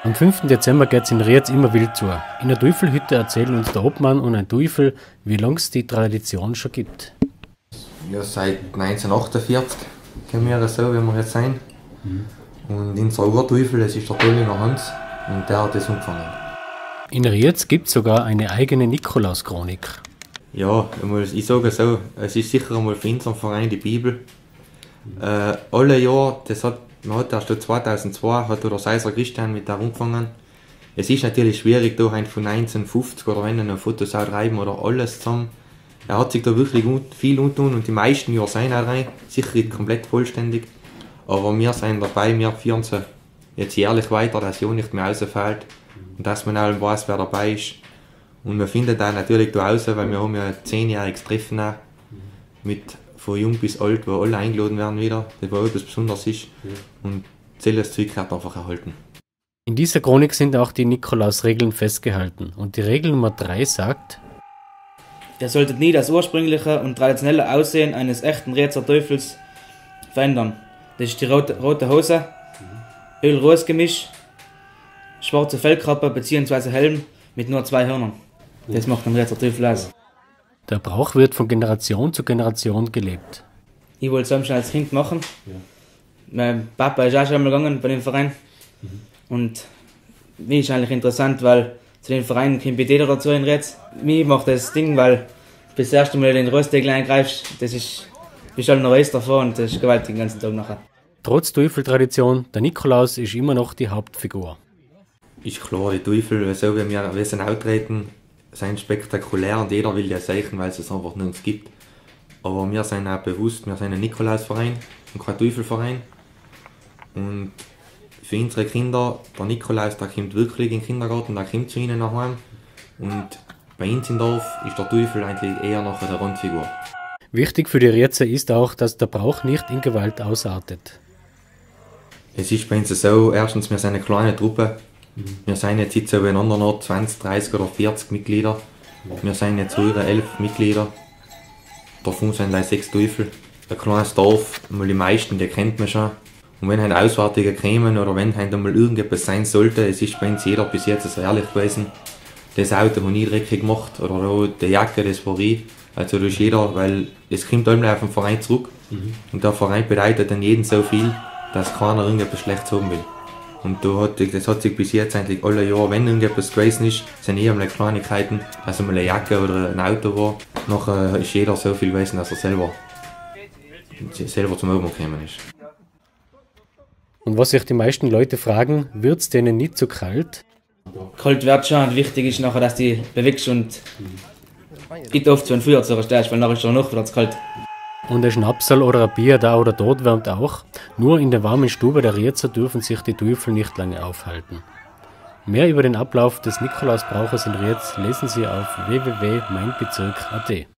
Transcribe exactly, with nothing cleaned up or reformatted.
Am fünften Dezember geht es in Rietz immer wild zu. In der Teufelhütte erzählen uns der Obmann und ein Teufel, wie lange es die Tradition schon gibt. Ja, seit neunzehnhundertachtundvierzig kennen wir das so, wie wir jetzt sind. Mhm. Und unser Urteufel, das ist der Dollinger Hans, und der hat das umgefangen. In Rietz gibt es sogar eine eigene Nikolauschronik. Ja, ich sage so, es ist sicher einmal für unseren Verein die Bibel. Mhm. Äh, alle Jahre, das hat, man hat erst zweitausendzwei hat der Seiser Christian mit der umgefangen. Es ist natürlich schwierig, da von neunzehnhundertfünfzig oder wenn ein Fotos reiben oder alles zusammen. Er hat sich da wirklich viel untun und die meisten Jahre sind auch rein, sicher nicht komplett vollständig. Aber wir sind dabei, wir führen sie jetzt jährlich weiter, dass ja nicht mehr rausfällt und dass man auch weiß, wer dabei ist. Und wir finden da natürlich da raus, weil wir haben ja ein zehnjähriges Treffen auch, mit von jung bis alt, wo alle eingeladen werden wieder, das wo etwas Besonderes ist. Und das Zeug wird einfach erhalten. In dieser Chronik sind auch die Nikolausregeln festgehalten. Und die Regel Nummer drei sagt: Ihr solltet nie das ursprüngliche und traditionelle Aussehen eines echten Rietzer Teufels verändern. Das ist die rote, rote Hose, Öl-Rose-Gemisch, schwarze Fellkappe bzw. Helm mit nur zwei Hörnern. Das macht den Rietzer Teufel aus. Der Brauch wird von Generation zu Generation gelebt. Ich wollte es schon als Kind machen. Ja. Mein Papa ist auch schon einmal gegangen bei dem Verein. Mhm. Und mir ist eigentlich interessant, weil zu den Vereinen kommt jeder dazu in Rietz. Mir macht das Ding, weil du das erste Mal den Rostdeckel eingreifst, das ist, bist halt noch weiß davon und das ist gewaltig den ganzen Tag nachher. Trotz Teufeltradition, der Nikolaus ist immer noch die Hauptfigur. Ist klar, die Teufel, so wie wir wissen, auftreten, sind spektakulär und jeder will ja zeichnen, weil es es einfach nirgends gibt. Aber wir sind auch bewusst, wir sind ein Nikolausverein und kein Teufelverein. Und für unsere Kinder, der Nikolaus, der kommt wirklich in den Kindergarten, der kommt zu ihnen nach Hause. Und bei uns im Dorf ist der Teufel eigentlich eher noch eine Randfigur. Wichtig für die Rietzer ist auch, dass der Brauch nicht in Gewalt ausartet. Es ist bei uns so, erstens, wir sind eine kleine Truppe. Wir sind jetzt, jetzt so beieinander noch zwanzig, dreißig oder vierzig Mitglieder. Wir sind jetzt über elf Mitglieder. Davon sind gleich sechs Teufel. Ein kleines Dorf, die meisten, die kennt man schon. Und wenn halt Auswärtige kämen oder wenn halt einmal irgendetwas sein sollte, es ist bei uns jeder bis jetzt so ehrlich gewesen, das Auto habe ich dreckig gemacht oder auch die Jacke, das war ich. Also das ist jeder, weil es kommt einmal auf den Verein zurück. Mhm. Und der Verein bedeutet dann jedem so viel, dass keiner irgendetwas Schlechtes haben will. Und da hat, das hat sich bis jetzt eigentlich alle Jahre, wenn irgendetwas gewesen ist, sind eh einmal Kleinigkeiten, dass einmal eine Jacke oder ein Auto war. Nachher ist jeder so viel gewesen, dass er selber, selber zum Oben gekommen ist. Und was sich die meisten Leute fragen, wird es denen nicht zu kalt? Kalt wird schon und wichtig ist nachher, dass du bewegst und nicht oft so ein Feuer zerstörst, weil nachher ist es noch wieder zu kalt. Und ein Schnapsal oder ein Bier da oder dort wärmt auch. Nur in der warmen Stube der Rietzer dürfen sich die Teufel nicht lange aufhalten. Mehr über den Ablauf des Nikolausbrauches in Rietz lesen Sie auf w w w punkt mein bezirk punkt a t.